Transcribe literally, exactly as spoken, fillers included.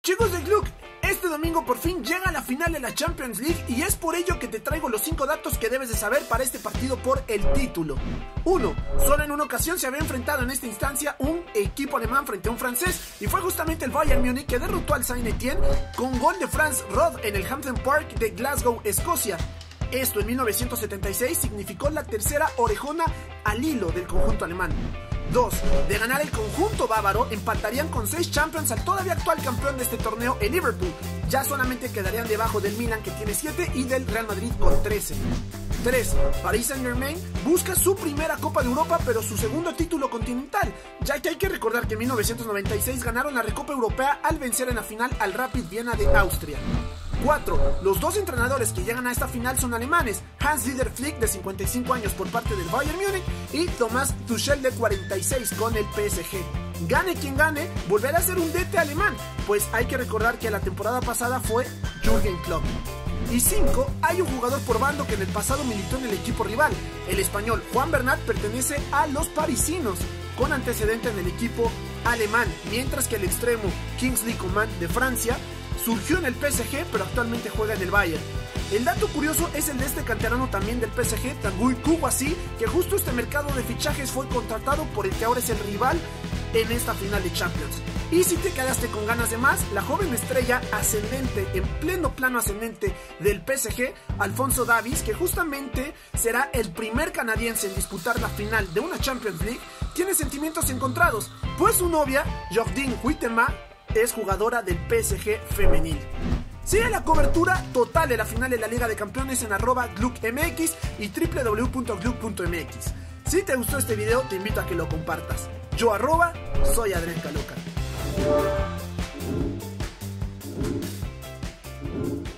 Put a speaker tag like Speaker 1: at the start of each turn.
Speaker 1: Chicos de Gluck, este domingo por fin llega la final de la Champions League y es por ello que te traigo los cinco datos que debes de saber para este partido por el título. uno. Solo en una ocasión se había enfrentado en esta instancia un equipo alemán frente a un francés y fue justamente el Bayern Múnich que derrotó al Saint-Étienne con gol de Franz Roth en el Hampden Park de Glasgow, Escocia. Esto en mil novecientos setenta y seis significó la tercera orejona al hilo del conjunto alemán. dos. De ganar el conjunto bávaro, empatarían con seis Champions al todavía actual campeón de este torneo, el Liverpool. Ya solamente quedarían debajo del Milan, que tiene siete, y del Real Madrid con trece. tres. Paris Saint-Germain busca su primera Copa de Europa, pero su segundo título continental, ya que hay que recordar que en mil novecientos noventa y seis ganaron la Recopa Europea al vencer en la final al Rapid Viena de Austria. cuatro. Los dos entrenadores que llegan a esta final son alemanes, Hans-Dieter Flick de cincuenta y cinco años por parte del Bayern Múnich y Thomas Tuchel de cuarenta y seis con el P S G. Gane quien gane, volverá a ser un D T alemán, pues hay que recordar que la temporada pasada fue Jürgen Klopp. Y cinco. Hay un jugador por bando que en el pasado militó en el equipo rival. El español Juan Bernat pertenece a los parisinos, con antecedente en el equipo alemán, mientras que el extremo Kingsley Coman de Francia surgió en el P S G, pero actualmente juega en el Bayern. El dato curioso es el de este canterano también del P S G, Tanguy Kouassi, que justo este mercado de fichajes fue contratado por el que ahora es el rival en esta final de Champions. Y si te quedaste con ganas de más, la joven estrella ascendente, en pleno plano ascendente del P S G, Alphonso Davies, que justamente será el primer canadiense en disputar la final de una Champions League, tiene sentimientos encontrados, pues su novia, Jordine Huitema, es jugadora del P S G femenil. Sigue la cobertura total de la final de la Liga de Campeones en arroba GluckMX y w w w punto gluck punto m x. Si te gustó este video, te invito a que lo compartas. Yo arroba soy Adrián Caloca.